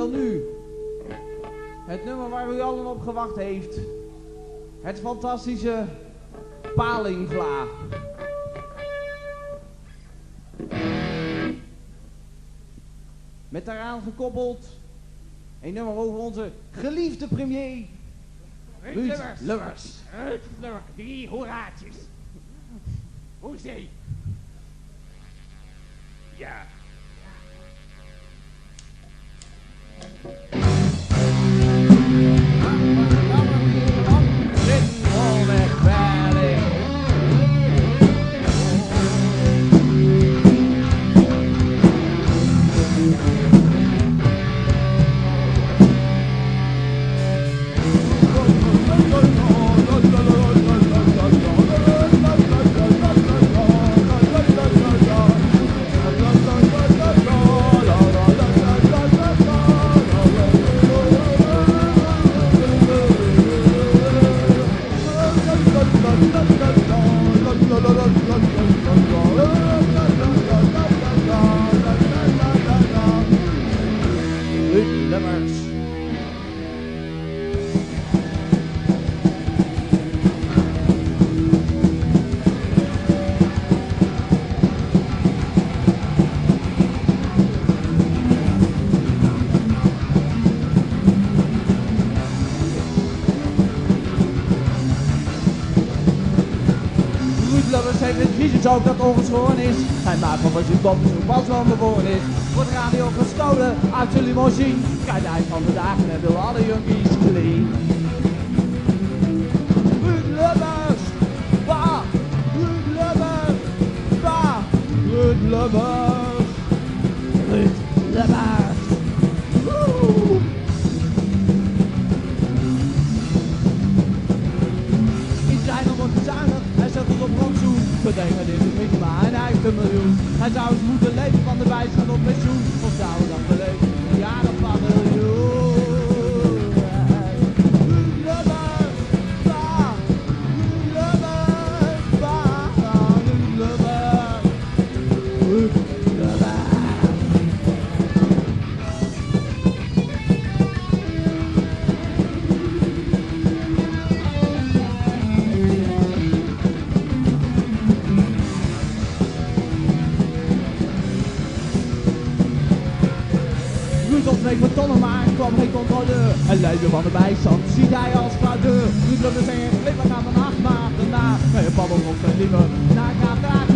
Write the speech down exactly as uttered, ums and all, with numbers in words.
dan nu, het nummer waar u allen op gewacht heeft. Het fantastische Palingvla. Met daaraan gekoppeld een nummer over onze geliefde premier, Ruud Lubbers. Lubbers. Ruud Lubbers, drie hoeraatjes. Hoezee. Ja. Ook dat ongeschoren is. Hij maakt van zijn kop zo pas wel geboren is. Wordt radio gestolen uit zijn limousine. Krijgt eind van de dagen en wil alle jonkies clean. Ruud Lubbers, bah! Ruud Lubbers, bah! Ruud Lubbers, Ruud Lubbers. Woe! Iedereen wordt bezuinigd, hij zet het op rotzoen. Bedenk het is het minima en hij heeft een miljoen. Hij zou eens moeten leven van de bijstand op pensioen. Of zou hij dan beleven? Ja, dat van miljoen. Ruud Lubbers, bah! Ruud Lubbers, bah! Ruud Lubbers, Ruud Lubbers. Van tonnen maar kwam geen controleur. En leider van de bijstand ziet hij als fraudeur. Ruud Lubbers en glimlach aan de nacht, maar daarna kan je babbel op zijn liever. Na gaat daar